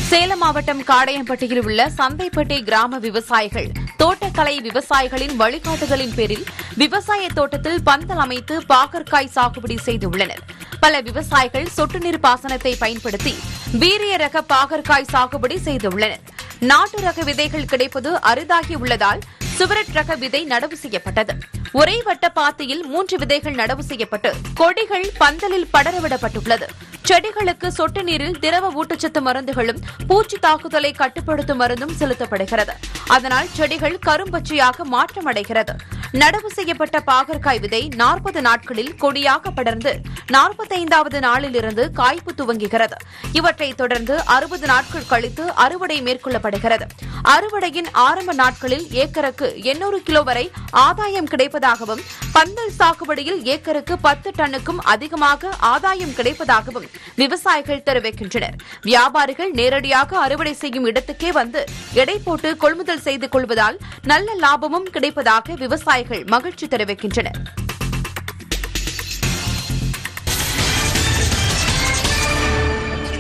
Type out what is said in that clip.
சேலம் மாவட்டம் காடையம்பட்டியில் உள்ள சந்தைப்பேட்டை கிராம விவசாயிகள் தோட்டக்கலை விவசாயிகளின் வழிகாட்டுதலின் பேரில் விவசாய தோட்டத்தில் பந்தல் அமைத்து பாகற்காய் சாகுபடி செய்துள்ளனர். பல விவசாயிகள் சொட்டு நீர் பாசனத்தை பயன்படுத்தி வீரிய ரக பாகற்காய் சாகுபடி செய்துள்ளனர். நாட்டு ரக விதைகள் கிடைப்பது அரிதாகியுள்ளதால் சுவரட் ரக விதை நடவு செய்யப்பட்டது. ஒரே வட்ட பாத்தியில் 3 விதைகள் நடவு செய்யப்பட்டு கொடிகள் பந்தலில் படரவிடப்பட்டுள்ளது. செடிகளுக்கு சொட்டு நீரில் திரவ ஊட்டச்சத்து மருந்துகளும் பூச்சி தாக்குதலை கட்டுப்படுத்தும் மருந்தும் செலுத்தப்படுகிறது. அதனால் செடிகள் கரும்பச்சையாக மாற்றமடைகிறது. நடவு செய்யப்பட்ட பாகற்காய் விதை 40 நாட்களில் கொடியாக படர்ந்து 45வது நாளிலிருந்து காய்ப்பு துவங்குகிறது. இவற்றைத் தொடர்ந்து 60 நாட்கள் கழித்து அறுவடை மேற்கொள்ளப்படுகிறது. அறுவடையின் ஆரம்ப நாட்களில் ஏக்கருக்கு 800 கிலோ வரை ஆதாயம் கிடைப்பதாகவும் பந்தல் சாகுபடியில் ஏக்கருக்கு 10 டன்னுக்கும் அதிகமாக ஆதாயம் கிடைப்பதாகவும் விவசாயிகள் தெரிவிக்கின்றனர். வியாபாரிகள் நேரடியாக அறுவடை செய்யும் இடத்துக்கே வந்து எடை போட்டு கொள்முதல் செய்து கொள்வதால் நல்ல லாபமும் கிடைப்பதாக விவசாயிகள் மகிழ்ச்சி தெரிவிக்கின்றனர்.